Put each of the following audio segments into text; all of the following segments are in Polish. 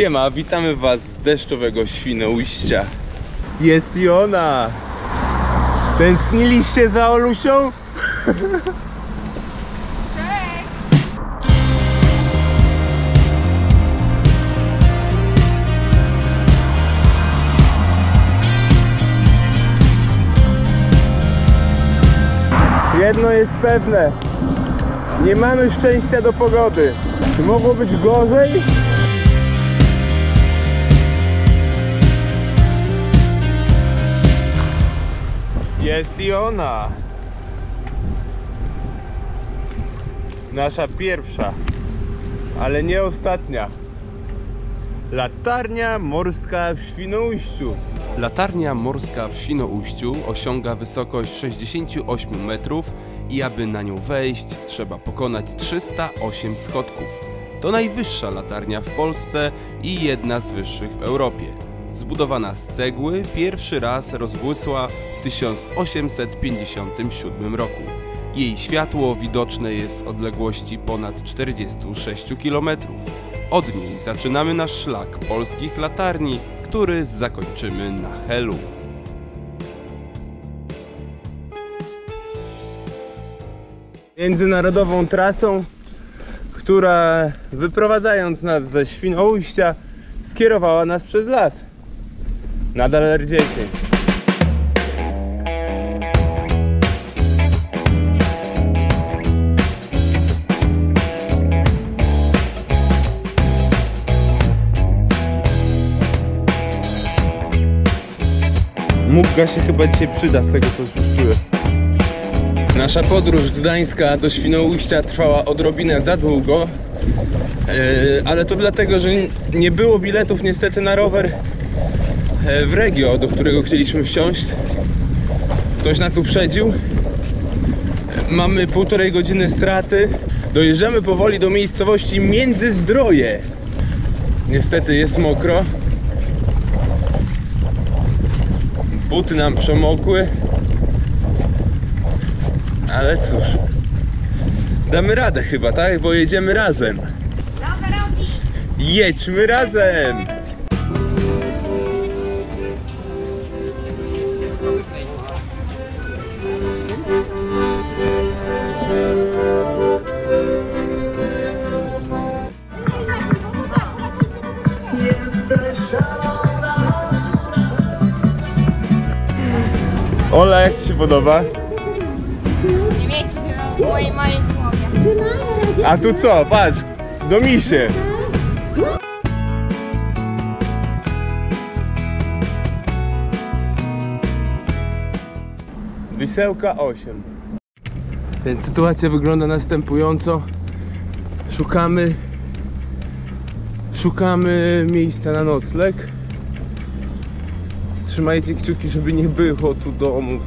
Siema, witamy was z deszczowego Świnoujścia. Jest i ona! Tęskniliście za Olusią? Jedno jest pewne, nie mamy szczęścia do pogody. Czy mogło być gorzej? Jest i ona! Nasza pierwsza, ale nie ostatnia. Latarnia morska w Świnoujściu. Latarnia morska w Świnoujściu osiąga wysokość 68 metrów i aby na nią wejść, trzeba pokonać 308 schodków. To najwyższa latarnia w Polsce i jedna z wyższych w Europie. Zbudowana z cegły, pierwszy raz rozbłysła w 1857 roku. Jej światło widoczne jest z odległości ponad 46 km. Od niej zaczynamy nasz szlak polskich latarni, który zakończymy na Helu. Międzynarodową trasą, która wyprowadzając nas ze Świnoujścia skierowała nas przez las. Nadal R10. Mugga się chyba dzisiaj przyda, z tego co już czuję. Nasza podróż z Gdańska do Świnoujścia trwała odrobinę za długo, ale to dlatego, że nie było biletów niestety na rower w Regio, do którego chcieliśmy wsiąść. Ktoś nas uprzedził. Mamy 1,5 godziny straty. Dojeżdżamy powoli do miejscowości Międzyzdroje. Niestety jest mokro. Buty nam przemokły. Ale cóż, damy radę chyba, tak? Bo jedziemy razem. Jedźmy razem! Ola, jak ci się podoba? Nie mieści się w mojej małej głowie. A tu co? Patrz, do misie. Wisełka 8. Więc sytuacja wygląda następująco. Szukamy miejsca na nocleg. Trzymajcie kciuki, żeby nie było tu domów.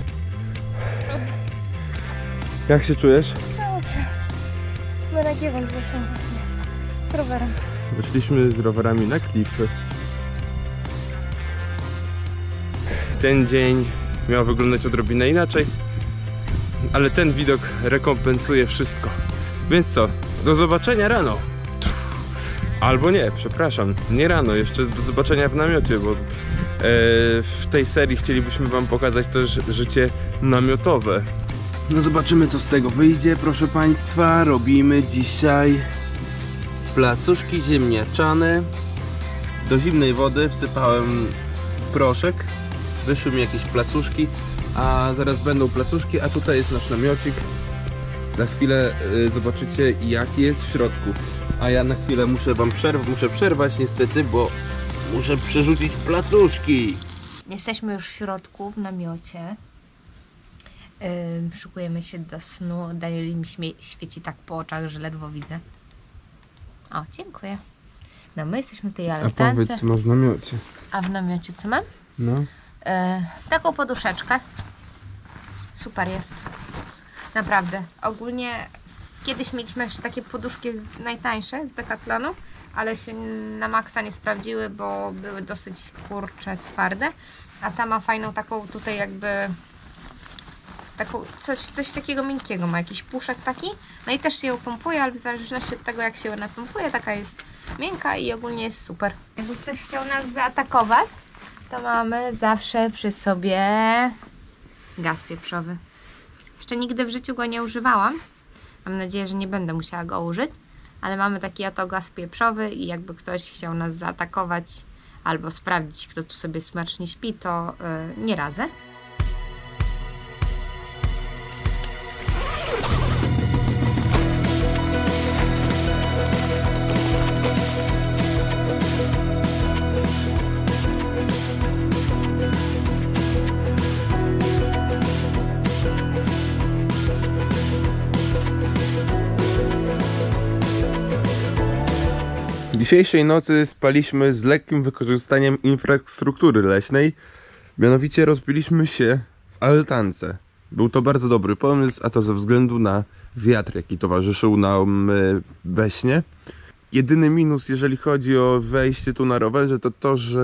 Jak się czujesz? Dobrze. My na kierunek wyszłam z rowerem. Wyszliśmy z rowerami na klify. Ten dzień miał wyglądać odrobinę inaczej, ale ten widok rekompensuje wszystko. Więc co? Do zobaczenia rano. Albo nie, przepraszam, nie rano, jeszcze do zobaczenia w namiocie, bo w tej serii chcielibyśmy wam pokazać też życie namiotowe. No zobaczymy, co z tego wyjdzie, proszę państwa. Robimy dzisiaj placuszki ziemniaczane. Do zimnej wody wsypałem proszek, wyszły mi jakieś placuszki, a zaraz będą placuszki, a tutaj jest nasz namiocik. Za chwilę zobaczycie, jaki jest w środku. A ja na chwilę muszę przerwać niestety, bo muszę przerzucić placuszki. Jesteśmy już w środku, w namiocie. Szykujemy się do snu. Daniel mi świeci tak po oczach, że ledwo widzę. O, dziękuję. No my jesteśmy w tej altance. A powiedz, co masz w namiocie? A w namiocie co mam? No. Taką poduszeczkę. Super jest. Naprawdę. Ogólnie kiedyś mieliśmy jeszcze takie poduszki najtańsze z Decathlonu, ale się na maksa nie sprawdziły, bo były dosyć kurcze, twarde. A ta ma fajną taką tutaj jakby taką, coś takiego miękkiego, ma jakiś puszek taki. No i też się ją pompuje, ale w zależności od tego, jak się ją napompuje, taka jest miękka i ogólnie jest super. Jakby ktoś chciał nas zaatakować, to mamy zawsze przy sobie gaz pieprzowy. Jeszcze nigdy w życiu go nie używałam. Mam nadzieję, że nie będę musiała go użyć, ale mamy taki oto gaz pieprzowy i jakby ktoś chciał nas zaatakować albo sprawdzić, kto tu sobie smacznie śpi, to nie radzę. Dzisiejszej nocy spaliśmy z lekkim wykorzystaniem infrastruktury leśnej. Mianowicie rozbiliśmy się w altance. Był to bardzo dobry pomysł, a to ze względu na wiatr, jaki towarzyszył nam we śnie. Jedyny minus, jeżeli chodzi o wejście tu na rowerze, to to, że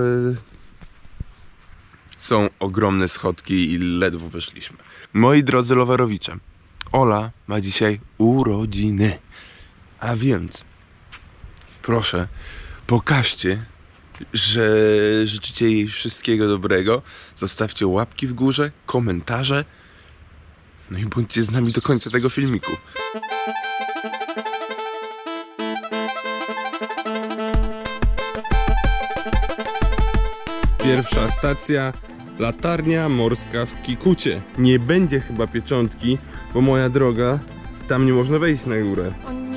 są ogromne schodki i ledwo weszliśmy. Moi drodzy rowerowicze, Ola ma dzisiaj urodziny, a więc proszę, pokażcie, że życzycie jej wszystkiego dobrego. Zostawcie łapki w górze, komentarze. No i bądźcie z nami do końca tego filmiku. Pierwsza stacja, latarnia morska w Kikucie. Nie będzie chyba pieczątki, bo moja droga, tam nie można wejść na górę.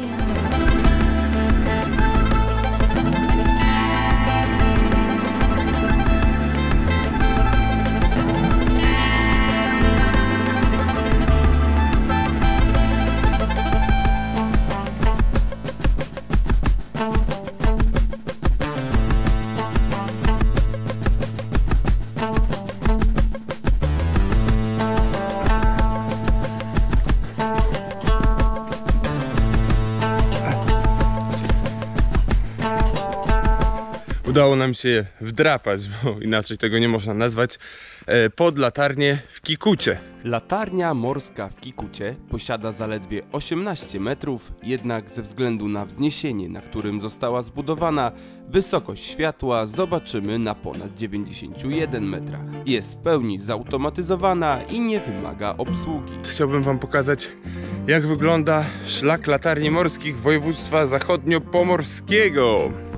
Udało nam się wdrapać, bo inaczej tego nie można nazwać, pod latarnię w Kikucie. Latarnia morska w Kikucie posiada zaledwie 18 metrów, jednak ze względu na wzniesienie, na którym została zbudowana, wysokość światła zobaczymy na ponad 91 metrach. Jest w pełni zautomatyzowana i nie wymaga obsługi. Chciałbym wam pokazać, jak wygląda szlak latarni morskich województwa zachodniopomorskiego.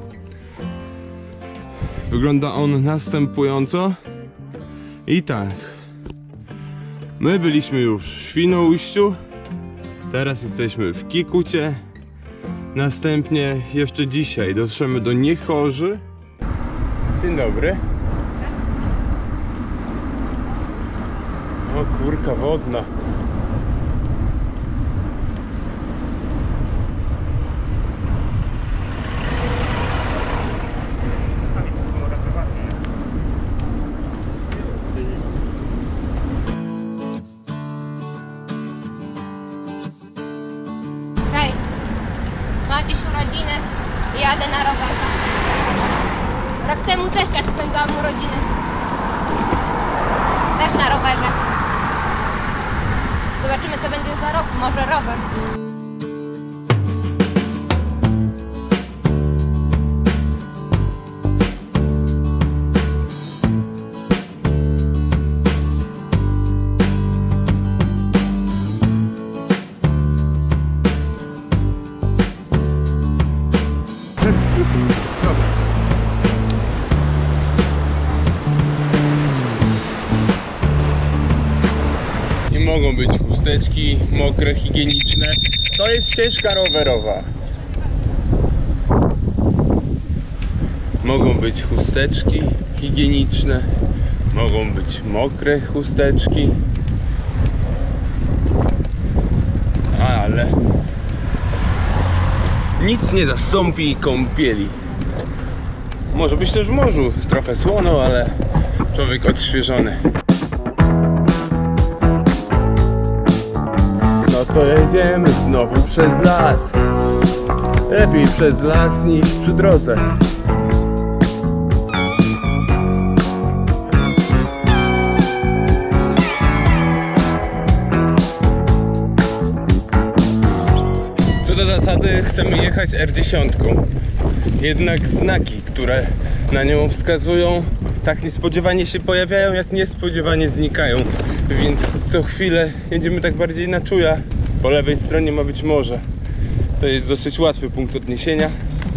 Wygląda on następująco. I tak. My byliśmy już w Świnoujściu. Teraz jesteśmy w Kikucie. Następnie jeszcze dzisiaj dotrzemy do Niechorzy. Dzień dobry. O, kurka wodna. Ma dziś urodziny i jadę na rowerze. Rok temu też tak spędzałam urodziny. Też na rowerze. Zobaczymy, co będzie za rok. Może rower. Nie mogą być chusteczki mokre, higieniczne. To jest ścieżka rowerowa. Mogą być chusteczki higieniczne. Mogą być mokre chusteczki. Ale nic nie zastąpi kąpieli. Może być też w morzu trochę słono, ale człowiek odświeżony. No to jedziemy znowu przez las. Lepiej przez las niż przy drodze. Co do zasady chcemy jechać R10. jednak znaki, które na nią wskazują, tak niespodziewanie się pojawiają, jak niespodziewanie znikają. Więc co chwilę jedziemy tak bardziej na czuja. Po lewej stronie ma być morze. To jest dosyć łatwy punkt odniesienia.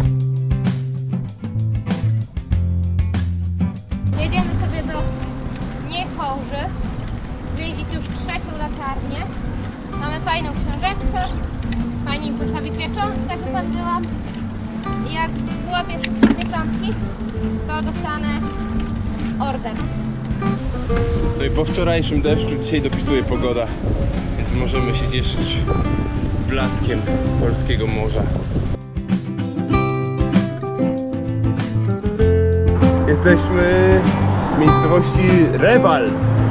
Jedziemy sobie do Niechorzy, zwiedzić już 3. latarnię. Mamy fajną książeczkę, pani im postawi pieczątkę, że tam byłam. I jak złapię wszystkie pieczątki, to dostanę order. No i po wczorajszym deszczu dzisiaj dopisuje pogoda, więc możemy się cieszyć blaskiem polskiego morza. Jesteśmy w miejscowości Rewal.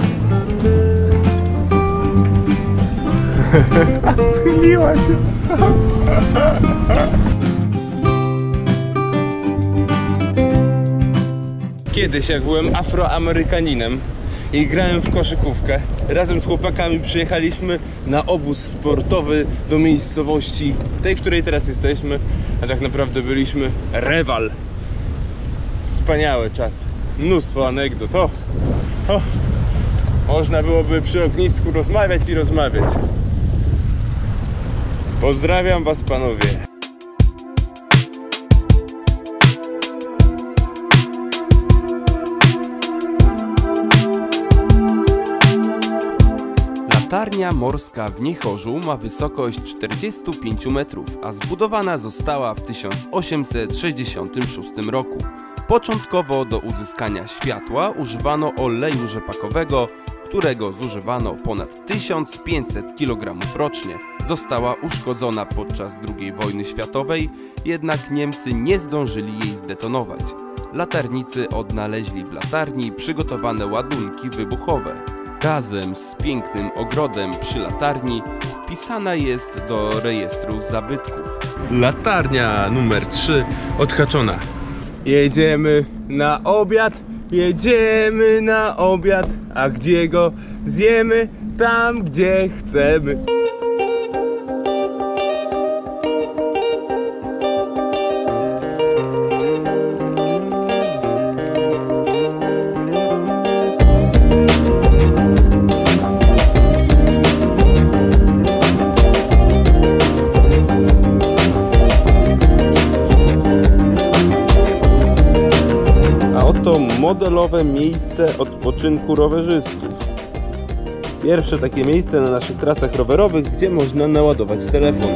Schyliła się. Kiedyś, jak byłem Afroamerykaninem i grałem w koszykówkę, razem z chłopakami przyjechaliśmy na obóz sportowy do miejscowości tej, w której teraz jesteśmy, a tak naprawdę byliśmy Rewal. Wspaniałe czasy, mnóstwo anegdot. Można byłoby przy ognisku rozmawiać i rozmawiać. Pozdrawiam was, panowie. Latarnia morska w Niechorzu ma wysokość 45 metrów, a zbudowana została w 1866 roku. Początkowo do uzyskania światła używano oleju rzepakowego, którego zużywano ponad 1500 kg rocznie. Została uszkodzona podczas II wojny światowej, jednak Niemcy nie zdążyli jej zdetonować. Latarnicy odnaleźli w latarni przygotowane ładunki wybuchowe. Razem z pięknym ogrodem przy latarni wpisana jest do rejestru zabytków. Latarnia numer 3 odhaczona. Jedziemy na obiad, jedziemy na obiad, a gdzie go zjemy? Tam, gdzie chcemy. To modelowe miejsce odpoczynku rowerzystów. Pierwsze takie miejsce na naszych trasach rowerowych, gdzie można naładować telefon.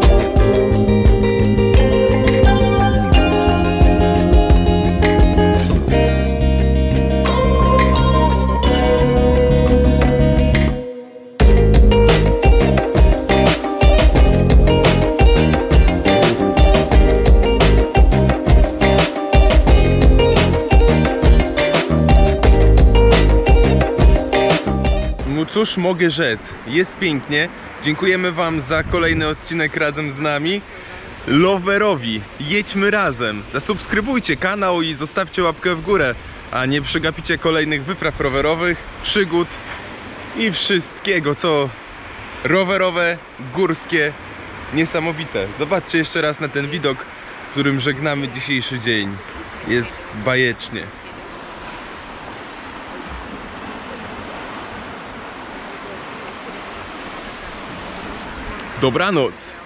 Cóż mogę rzec, jest pięknie. Dziękujemy wam za kolejny odcinek razem z nami. Loverowi, jedźmy razem. Zasubskrybujcie kanał i zostawcie łapkę w górę, a nie przegapicie kolejnych wypraw rowerowych, przygód i wszystkiego, co rowerowe, górskie, niesamowite. Zobaczcie jeszcze raz na ten widok, którym żegnamy dzisiejszy dzień. Jest bajecznie. Dobranoc!